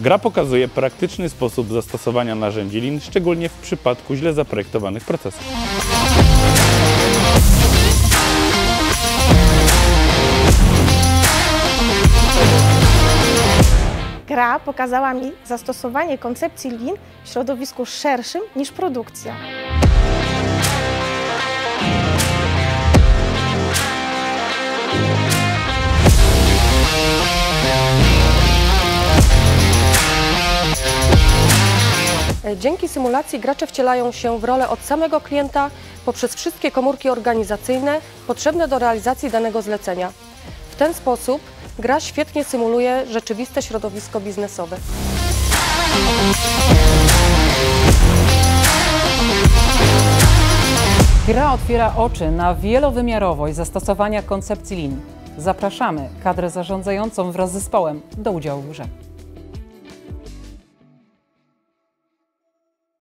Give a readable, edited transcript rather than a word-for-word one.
Gra pokazuje praktyczny sposób zastosowania narzędzi Lean, szczególnie w przypadku źle zaprojektowanych procesów. Gra pokazała mi zastosowanie koncepcji Lean w środowisku szerszym niż produkcja. Dzięki symulacji gracze wcielają się w rolę od samego klienta poprzez wszystkie komórki organizacyjne potrzebne do realizacji danego zlecenia. W ten sposób gra świetnie symuluje rzeczywiste środowisko biznesowe. Gra otwiera oczy na wielowymiarowość zastosowania koncepcji Lean. Zapraszamy kadrę zarządzającą wraz z zespołem do udziału w grze.